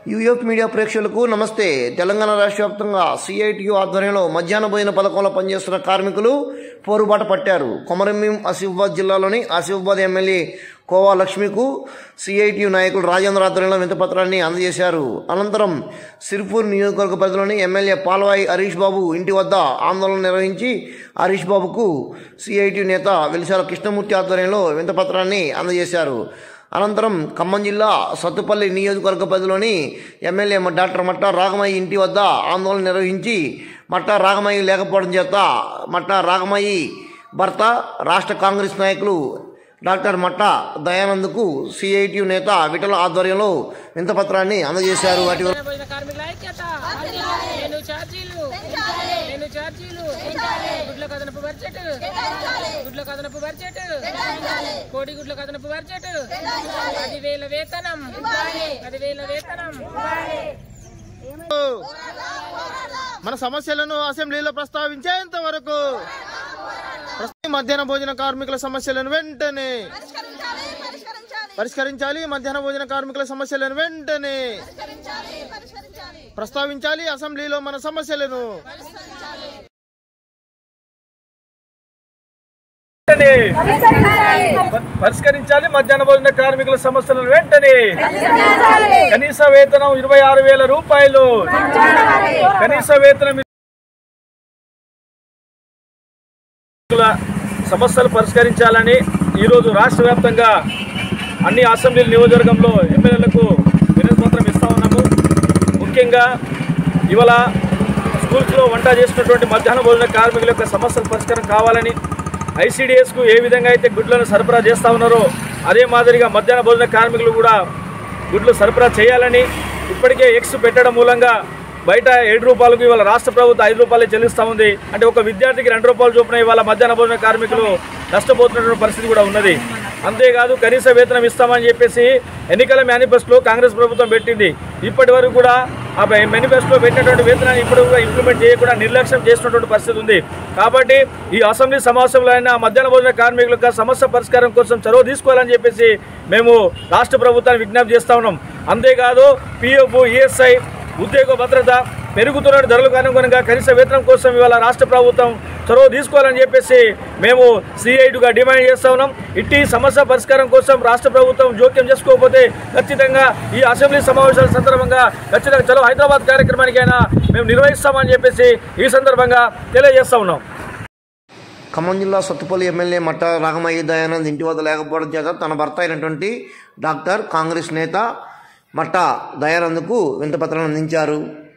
UF media ప్రేక్షకులకు నమస్తే. తెలంగాణ రాష్ట్ర వ్యాప్తంగా సిఐటియు ఆధ్వర్యంలో మధ్యాహ్న భోజన పథకంలో పనిచేస్తున్న కార్మికులు పోరుబాట పట్టారు. కొమరంభీం ఆసిఫాబాద్ జిల్లాలోని ఆసిఫాబాద్ ఎమ్మెల్యే కోవా లక్ష్మికు సిఐటియు నాయకులు రాజేంద్ర ఆధ్వర్యంలో వినతిపత్రాన్ని అందజేశారు. అనంతరం సిర్పూర్ నియోజకవర్గ పరిధిలోని ఎమ్మెల్యే పాల్వాయి హరీష్ బాబు ఇంటి వద్ద ఆందోళన నిర్వహించి హరీష్ బాబుకు సిఐటియు నేత వెలిశాల కృష్ణమూర్తి ఆధ్వర్యంలో వినతిపత్రాన్ని అందజేశారు. అనంతరం ఖమ్మం జిల్లా సత్తుపల్లి నియోజకవర్గ పరిధిలోని ఎమ్మెల్యే డాక్టర్ మట్టా రాగమయ్య ఇంటి వద్ద ఆందోళన నిర్వహించి మట్టా రాగమయ్య లేకపోవడం చేత మట్టా రాగమయ్య భర్త రాష్ట్ర కాంగ్రెస్ నాయకులు డాక్టర్ మట్టా దయానంద్కు సిఐటియు నేత విఠల ఆధ్వర్యంలో వినతిపత్రాన్ని అందజేశారు. మన సమస్యలను అసెంబ్లీలో ప్రస్తావించేంత వరకు మధ్యాహ్న భోజన కార్మికుల సమస్యలను వెంటనే పరిష్కరించాలి. మధ్యాహ్న భోజన కార్మికుల సమస్యలను వెంటనే ప్రస్తావించాలి. అసెంబ్లీలో మన సమస్యలను పరిష్కరించాలి. మధ్యాహ్న భోజన కార్మికుల సమస్యలను వెంటనే కనీస వేతనం 26,000 రూపాయలు. కనీస వేతనం సమస్యలు పరిష్కరించాలని ఈరోజు రాష్ట్ర వ్యాప్తంగా అన్ని అసెంబ్లీ నియోజకవర్గంలో ఎమ్మెల్యేలకు వినతిపత్రం ఇస్తా ఉన్నాము. ముఖ్యంగా ఇవాళ స్కూల్స్లో వంట చేసినటువంటి మధ్యాహ్న భోజన కార్మికుల యొక్క సమస్యల పరిష్కారం కావాలని, ఐసిడిఎస్కు ఏ విధంగా అయితే గుడ్లను సరఫరా చేస్తూ ఉన్నారో అదే మాదిరిగా మధ్యాహ్న భోజన కార్మికులు కూడా గుడ్లు సరఫరా చేయాలని, ఇప్పటికే ఎక్స్ పెట్టడం మూలంగా బయట 7 రూపాయలకు ఇవాళ రాష్ట్ర ప్రభుత్వం 5 రూపాయలే చెల్లిస్తూ ఉంది. అంటే ఒక విద్యార్థికి 2 రూపాయలు చొప్పున ఇవాళ మధ్యాహ్న భోజన కార్మికులు నష్టపోతున్నటువంటి పరిస్థితి కూడా ఉన్నది. అంతేకాదు కనీస వేతనం ఇస్తామని చెప్పేసి ఎన్నికల మేనిఫెస్టోలో కాంగ్రెస్ ప్రభుత్వం పెట్టింది. ఇప్పటి వరకు కూడా ఆ మేనిఫెస్టోలో పెట్టినటువంటి వేతనాన్ని ఇప్పుడు కూడా ఇంప్లిమెంట్ చేయకుండా నిర్లక్ష్యం చేసినటువంటి పరిస్థితి ఉంది. కాబట్టి ఈ అసెంబ్లీ సమావేశంలో అయినా మధ్యాహ్న భోజన కార్మికుల సమస్య పరిష్కారం కోసం చొరవ తీసుకోవాలని చెప్పేసి మేము రాష్ట్ర ప్రభుత్వాన్ని విజ్ఞప్తి చేస్తూ ఉన్నాం. అంతేకాదు పిఎఫ్, ఈఎస్ఐ, ఉద్యోగ భద్రత, పెరుగుతున్న ధరలకు అనుగుణంగా కనీస వేతనం కోసం ఇవాళ రాష్ట్ర ప్రభుత్వం చొరవ తీసుకోవాలని చెప్పేసి మేము సిఐటిగా డిమాండ్ చేస్తూ ఉన్నాం. ఇట్టి సమస్య పరిష్కారం కోసం రాష్ట్ర ప్రభుత్వం జోక్యం చేసుకోకపోతే ఖచ్చితంగా ఈ అసెంబ్లీ సమావేశాల సందర్భంగా ఖచ్చితంగా చలో హైదరాబాద్ కార్యక్రమానికైనా మేము నిర్వహిస్తామని చెప్పేసి ఈ సందర్భంగా తెలియజేస్తూ ఉన్నాం. ఖమ్మం జిల్లా సత్తుపల్లి ఎమ్మెల్యే మట్టా రాగమయ్య దయానంద్ ఇంటి వద్ద లేకపోవడం చేత తన భర్త అయినటువంటి డాక్టర్ కాంగ్రెస్ నేత మట్టా దయానంద్కు వినతిపత్రాన్ని అందించారు.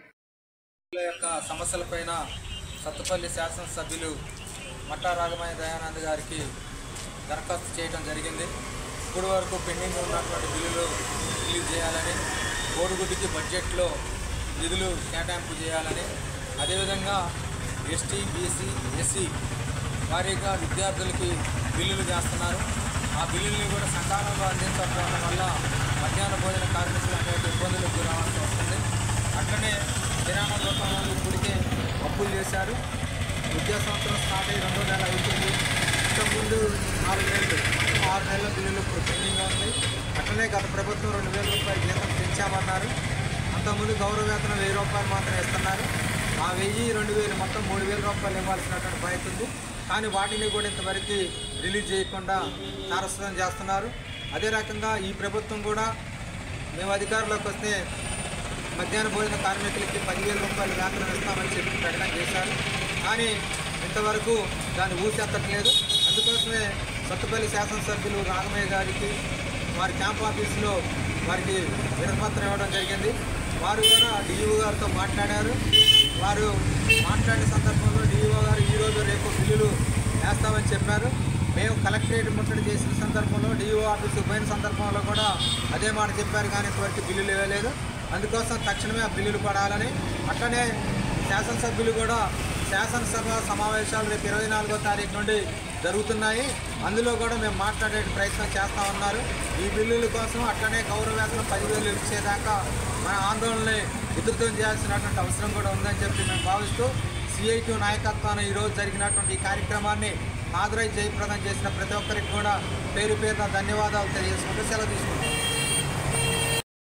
యొక్క సమస్యలపైన సత్తుపల్లి శాసనసభ్యులు మట్టా రాగమయ్య దయానంద్ గారికి దరఖాస్తు చేయడం జరిగింది. ఇప్పటి వరకు పెండింగ్ ఉన్నటువంటి బిల్లులు రిలీజ్ చేయాలని, కోడిగుడ్డుకి బడ్జెట్లో నిధులు కేటాయింపు చేయాలని, అదేవిధంగా ఎస్టీ, బీసీ, ఎస్సీ వారీగా విద్యార్థులకి బిల్లులు చేస్తున్నారు. ఆ బిల్లుల్ని కూడా సకాలంలో అందించకపోవడం వల్ల మధ్యాహ్న భోజన కార్మికులు అనేక ఇబ్బందులకు గురవాల్సి వస్తుంది. అట్లనే కిరాణా దుకాణాలు ఇప్పటికే అప్పులు చేశారు. విద్యా సంవత్సరం స్టార్ట్ అయ్యి 2 నెలలు అవుతుంది. ఇంతకుముందు 4 నెలలు, 6 నెలల బిల్లులు ఇప్పుడు పెండింగ్గా ఉంది. అట్లనే గత ప్రభుత్వం 2,000 రూపాయలు జీతం పెంచామన్నారు. అంతకుముందు గౌరవ వేతనం 1,000 రూపాయలు మాత్రం ఇస్తున్నారు. ఆ 1,000, 2,000 మొత్తం 3,000 రూపాయలు ఇవ్వాల్సినటువంటి బాధ్యత ఉంది. కానీ వాటిని కూడా ఇంతవరకు రిలీజ్ చేయకుండా తారస్థం చేస్తున్నారు. అదే రకంగా ఈ ప్రభుత్వం కూడా మేము అధికారంలోకి వస్తే మధ్యాహ్న భోజన కార్మికులకి 10,000 రూపాయలు వేతనం ఇస్తామని చెప్పి ప్రకటన చేశారు. కానీ ఇంతవరకు దాన్ని ఊసెత్తట్లేదు. అందుకోసమే సత్తుపల్లి శాసనసభ్యులు రాగమయ్య గారికి వారి క్యాంప్ ఆఫీసులో వారికి వినతిపత్రం ఇవ్వడం జరిగింది. వారు కూడా డిఈఓ గారితో మాట్లాడారు. వారు మాట్లాడిన సందర్భంలో డిఈఓ గారు ఈరోజు రేపు బిల్లులు వేస్తామని చెప్పారు. మేము కలెక్టరేట్ ముట్టడి చేసిన సందర్భంలో డిఈఓ ఆఫీసు పోయిన సందర్భంలో కూడా అదే మాట చెప్పారు. కానీ ఇంతవరకు బిల్లులు ఇవ్వలేదు. అందుకోసం తక్షణమే ఆ బిల్లులు పడాలని, అట్లనే శాసనసభ్యులు కూడా శాసనసభ సమావేశాలు రేపు 24వ తారీఖు నుండి జరుగుతున్నాయి. అందులో కూడా మేము మాట్లాడే ప్రయత్నం చేస్తూ ఉన్నారు. ఈ బిల్లుల కోసం అట్లనే గౌరవ వేతనం 10,000 ఇచ్చేదాకా మన ఆందోళనని ఉధృతం చేయాల్సినటువంటి అవసరం కూడా ఉందని చెప్పి మేము భావిస్తూ సిఐటియు నాయకత్వాన్ని ఈరోజు జరిగినటువంటి ఈ కార్యక్రమాన్ని హాజరై జయప్రదం చేసిన ప్రతి ఒక్కరికి కూడా పేరు పేరున ధన్యవాదాలు తెలియజేసుకుంటూ సెలవు తీసుకుంటాం.